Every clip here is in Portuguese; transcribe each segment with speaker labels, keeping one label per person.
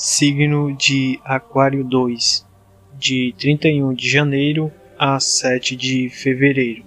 Speaker 1: signo de Aquário 2, de 31 de janeiro a 7 de fevereiro.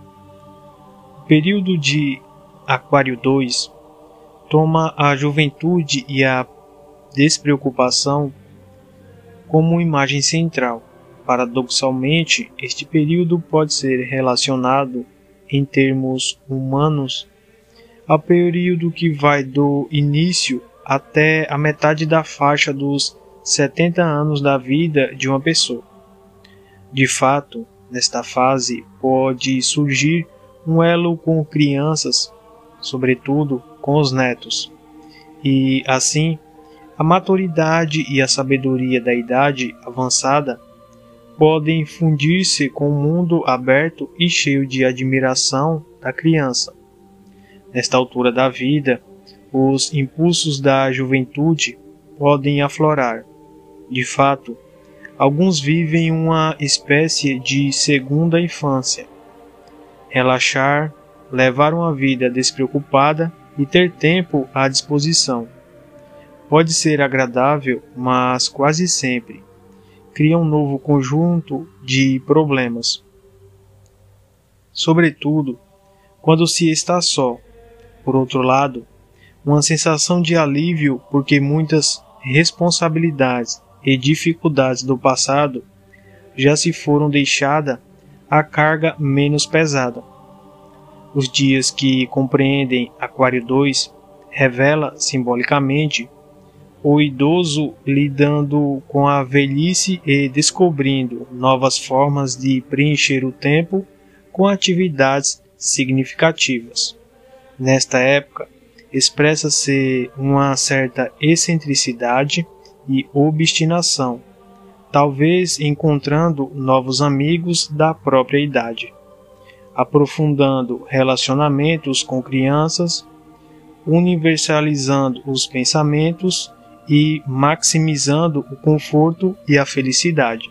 Speaker 1: O período de Aquário 2 toma a juventude e a despreocupação como imagem central. Paradoxalmente, este período pode ser relacionado, em termos humanos, ao período que vai do início até a metade da faixa dos 70 anos da vida de uma pessoa. De fato, nesta fase pode surgir um elo com crianças, sobretudo com os netos, e assim a maturidade e a sabedoria da idade avançada podem fundir-se com o mundo aberto e cheio de admiração da criança. Nesta altura da vida, os impulsos da juventude podem aflorar. De fato, alguns vivem uma espécie de segunda infância. Relaxar, levar uma vida despreocupada e ter tempo à disposição. Pode ser agradável, mas quase sempre cria um novo conjunto de problemas. Sobretudo, quando se está só. Por outro lado, uma sensação de alívio porque muitas responsabilidades e dificuldades do passado já se foram deixadas, a carga menos pesada. Os dias que compreendem Aquário 2 revela simbolicamente o idoso lidando com a velhice e descobrindo novas formas de preencher o tempo com atividades significativas. Nesta época, expressa-se uma certa excentricidade e obstinação, talvez encontrando novos amigos da própria idade, aprofundando relacionamentos com crianças, universalizando os pensamentos e maximizando o conforto e a felicidade.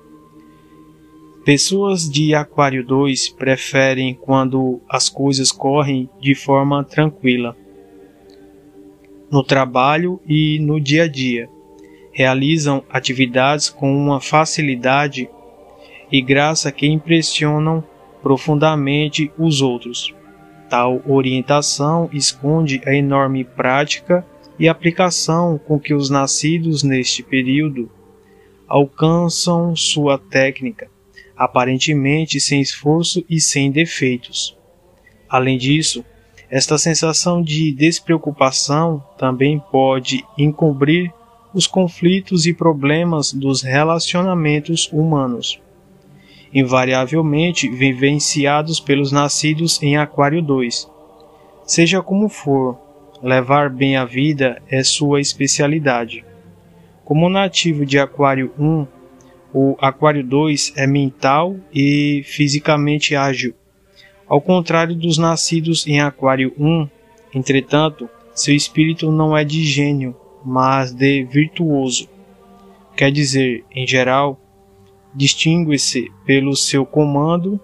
Speaker 1: Pessoas de Aquário 2 preferem quando as coisas correm de forma tranquila. No trabalho e no dia a dia, realizam atividades com uma facilidade e graça que impressionam profundamente os outros. Tal orientação esconde a enorme prática e aplicação com que os nascidos neste período alcançam sua técnica, aparentemente sem esforço e sem defeitos. Além disso, esta sensação de despreocupação também pode encobrir os conflitos e problemas dos relacionamentos humanos, invariavelmente vivenciados pelos nascidos em Aquário 2. Seja como for, levar bem a vida é sua especialidade. Como nativo de Aquário 1, o Aquário 2 é mental e fisicamente ágil. Ao contrário dos nascidos em Aquário 1, entretanto, seu espírito não é de gênio, mas de virtuoso. Quer dizer, em geral, distingue-se pelo seu comando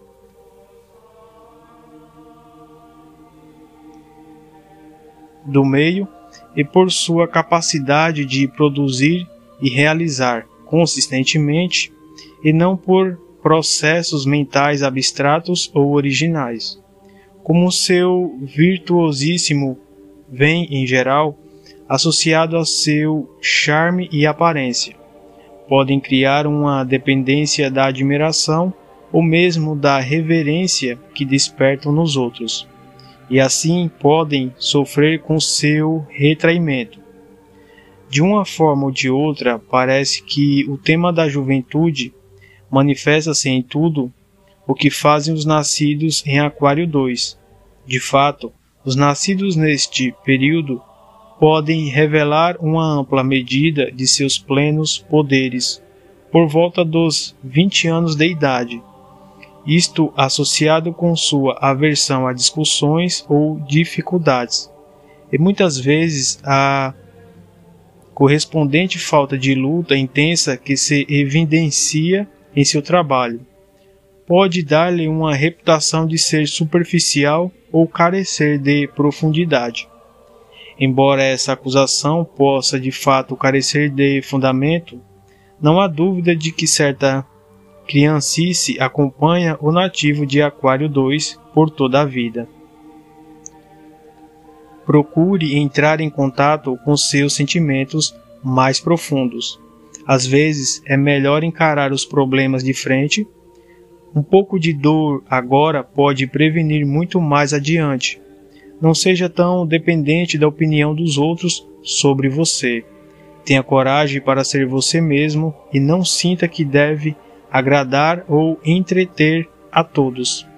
Speaker 1: do meio e por sua capacidade de produzir e realizar consistentemente, e não por processos mentais abstratos ou originais. Como seu virtuosíssimo vem, em geral, associado ao seu charme e aparência, podem criar uma dependência da admiração ou mesmo da reverência que despertam nos outros, e assim podem sofrer com seu retraimento. De uma forma ou de outra, parece que o tema da juventude manifesta-se em tudo o que fazem os nascidos em Aquário 2. De fato, os nascidos neste período podem revelar uma ampla medida de seus plenos poderes por volta dos 20 anos de idade, isto associado com sua aversão a discussões ou dificuldades, e muitas vezes a correspondente falta de luta intensa que se evidencia em seu trabalho. Pode dar-lhe uma reputação de ser superficial ou carecer de profundidade. Embora essa acusação possa de fato carecer de fundamento, não há dúvida de que certa criancice acompanha o nativo de Aquário 2 por toda a vida. Procure entrar em contato com seus sentimentos mais profundos. Às vezes é melhor encarar os problemas de frente. Um pouco de dor agora pode prevenir muito mais adiante. Não seja tão dependente da opinião dos outros sobre você. Tenha coragem para ser você mesmo e não sinta que deve agradar ou entreter a todos.